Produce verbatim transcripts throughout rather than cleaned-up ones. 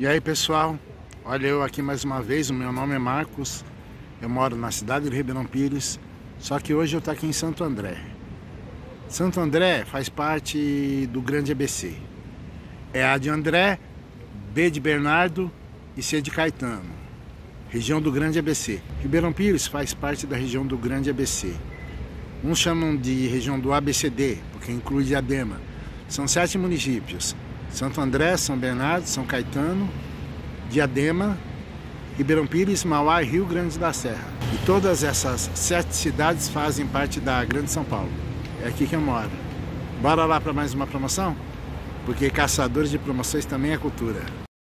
E aí pessoal, olha eu aqui mais uma vez, o meu nome é Marcos, eu moro na cidade de Ribeirão Pires, só que hoje eu estou aqui em Santo André. Santo André faz parte do Grande A B C, é A de André, B de Bernardo e C de Caetano, região do Grande A B C. Ribeirão Pires faz parte da região do Grande A B C. Uns chamam de região do A B C D, porque inclui Diadema. São sete municípios: Santo André, São Bernardo, São Caetano, Diadema, Ribeirão Pires, Mauá e Rio Grande da Serra. E todas essas sete cidades fazem parte da Grande São Paulo. É aqui que eu moro. Bora lá para mais uma promoção? Porque caçadores de promoções também é cultura.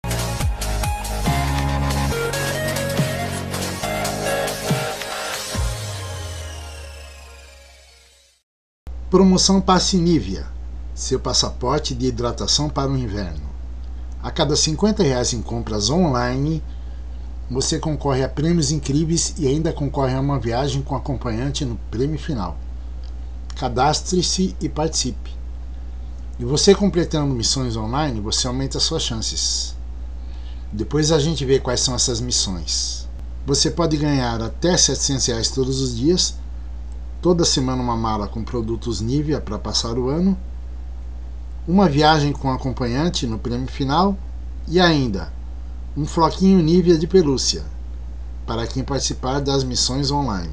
Promoção Passe Nivea, seu passaporte de hidratação para o inverno. A cada cinquenta reais em compras online, você concorre a prêmios incríveis e ainda concorre a uma viagem com acompanhante no prêmio final. Cadastre-se e participe. E você completando missões online, você aumenta suas chances. Depois a gente vê quais são essas missões. Você pode ganhar até setecentos reais todos os dias, toda semana uma mala com produtos Nivea para passar o ano, uma viagem com acompanhante no prêmio final e ainda um floquinho Nivea de pelúcia para quem participar das missões online.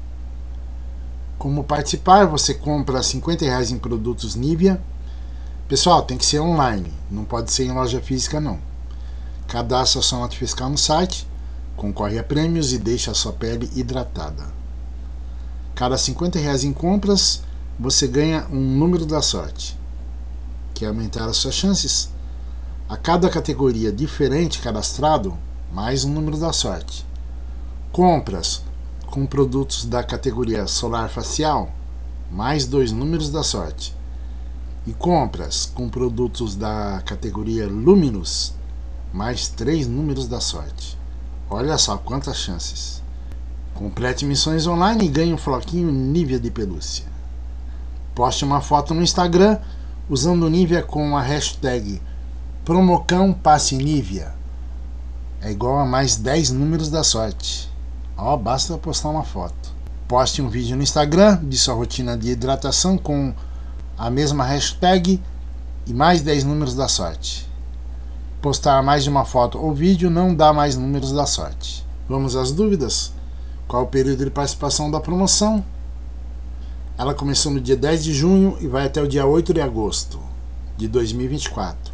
Como participar, você compra cinquenta reais em produtos Nivea. Pessoal, tem que ser online, não pode ser em loja física não. Cadastra sua nota fiscal no site, concorre a prêmios e deixa a sua pele hidratada. Cada cinquenta reais em compras, você ganha um número da sorte. Quer aumentar as suas chances? A cada categoria diferente cadastrado, mais um número da sorte. Compras com produtos da categoria solar facial, mais dois números da sorte. E compras com produtos da categoria Luminous, mais três números da sorte. Olha só quantas chances. Complete missões online e ganhe um floquinho Nivea de pelúcia. Poste uma foto no Instagram usando o Nivea com a hashtag Promocão Passe Nivea. É igual a mais dez números da sorte. Ó, basta postar uma foto. Poste um vídeo no Instagram de sua rotina de hidratação com a mesma hashtag e mais dez números da sorte. Postar mais de uma foto ou vídeo não dá mais números da sorte. Vamos às dúvidas? Qual o período de participação da promoção? Ela começou no dia dez de junho e vai até o dia oito de agosto de dois mil e vinte e quatro.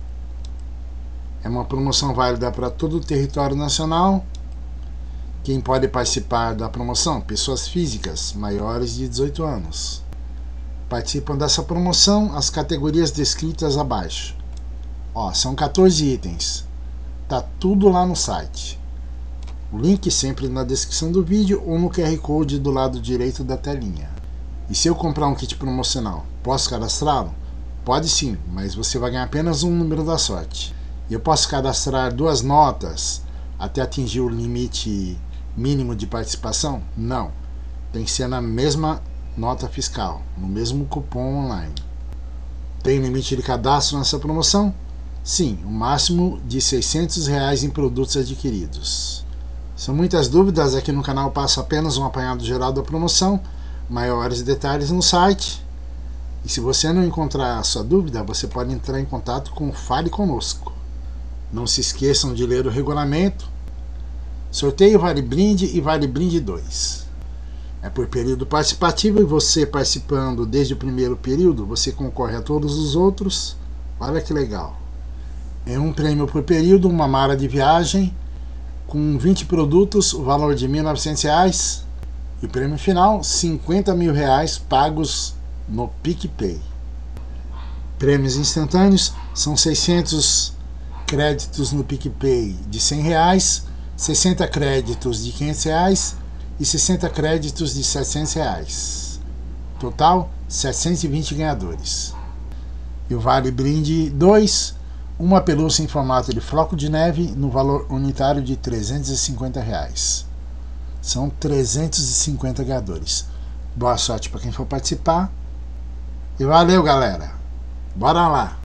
É uma promoção válida para todo o território nacional. Quem pode participar da promoção? Pessoas físicas maiores de dezoito anos. Participam dessa promoção as categorias descritas abaixo. Ó, são quatorze itens. Tá tudo lá no site. O link sempre na descrição do vídeo ou no Q R Code do lado direito da telinha. E se eu comprar um kit promocional, posso cadastrá-lo? Pode sim, mas você vai ganhar apenas um número da sorte. E eu posso cadastrar duas notas até atingir o limite mínimo de participação? Não. Tem que ser na mesma nota fiscal, no mesmo cupom online. Tem limite de cadastro nessa promoção? Sim, o máximo de seiscentos reais em produtos adquiridos. São muitas dúvidas, aqui no canal passo apenas um apanhado geral da promoção, maiores detalhes no site. E se você não encontrar a sua dúvida, você pode entrar em contato com o Fale Conosco. Não se esqueçam de ler o regulamento. Sorteio Vale Brinde e Vale Brinde dois. É por período participativo e você participando desde o primeiro período, você concorre a todos os outros. Olha que legal. É um prêmio por período, uma mala de viagem, com vinte produtos, o valor de mil e novecentos reais. E o prêmio final, cinquenta mil reais pagos no PicPay. Prêmios instantâneos são seiscentos créditos no PicPay de cem reais, sessenta créditos de quinhentos reais e sessenta créditos de setecentos reais. Total, setecentos e vinte ganhadores. E o Vale Brinde dois, uma pelúcia em formato de floco de neve no valor unitário de trezentos e cinquenta reais. São trezentos e cinquenta ganhadores. Boa sorte para quem for participar. E valeu, galera. Bora lá.